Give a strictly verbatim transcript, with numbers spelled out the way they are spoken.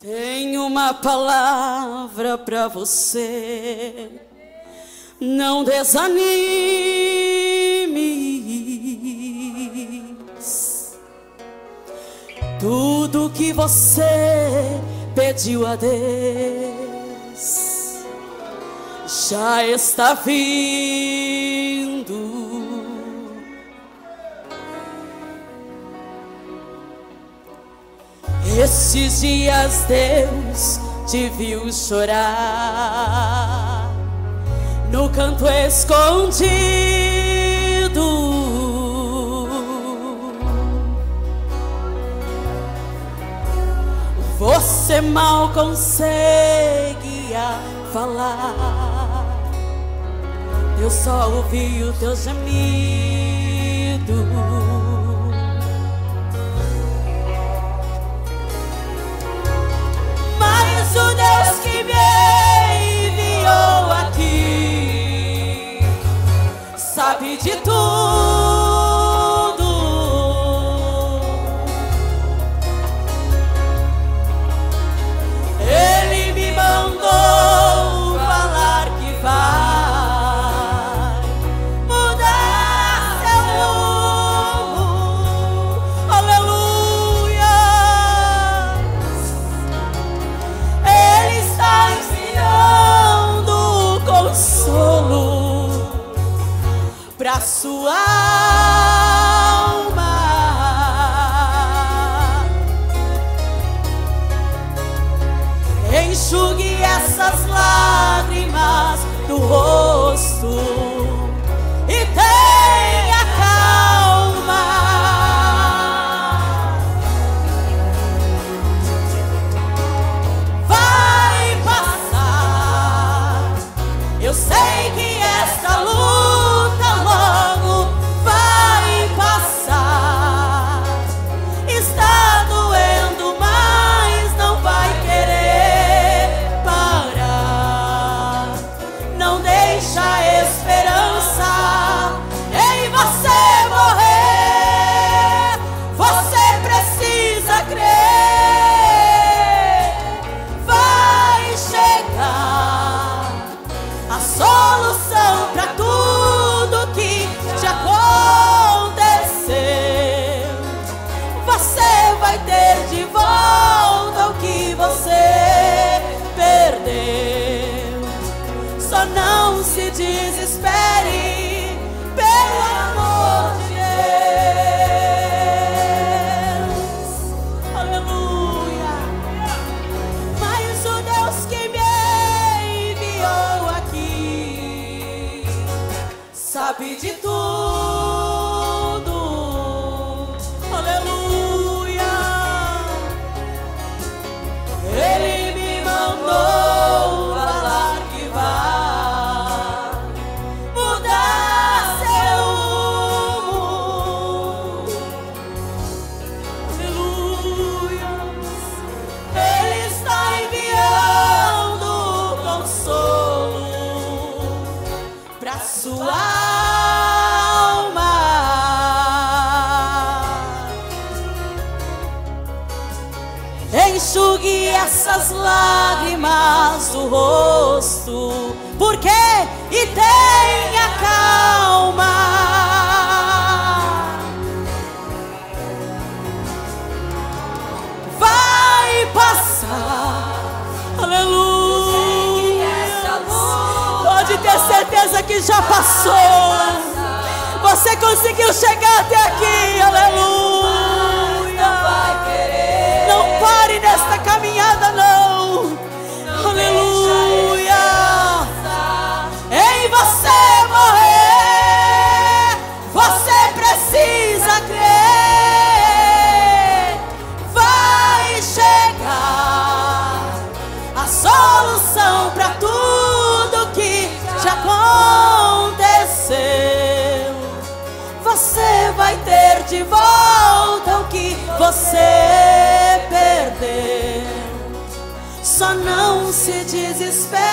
Tenho uma palavra para você. Não desanimes. Tudo que você pediu a Deus já está vindo. Esses dias Deus te viu chorar no canto escondido. Você mal conseguia falar, Deus só ouviu o teu gemido. Mas o Deus que me enviou aqui sabe de tudo. Ele me mandou falar que vai mudar seu rumo. Aleluia. Ele está enviando consolo pra sua alma. Enxugue essas lágrimas do rosto e tenha calma. Vai passar. Eu sei que esta luta logo vai passar. Está doendo, mas não vai querer parar. Não deixa a esperança em você morrer. Você precisa crer. Vai chegar a solução para tudo que te aconteceu. Você vai ter de volta o que você perdeu. Só não se desespere, pelo amor de Deus. Aleluia. Mas o Deus que me enviou aqui sabe de tudo. Aleluia. Ele me mandou falar que vai mudar seu rumo. Aleluia. Ele está enviando consolo pra sua alma. Enxugue essas lágrimas do rosto, porque e tenha calma. Vai passar. Aleluia. Pode ter certeza que já passou. Você conseguiu chegar até aqui. Aleluia. Não pare nesta caminhada, não. Aleluia. Em você morrer, você precisa crer. Vai chegar a solução para tudo que te aconteceu. Você vai ter de volta o que você perdeu. Só não se desespere.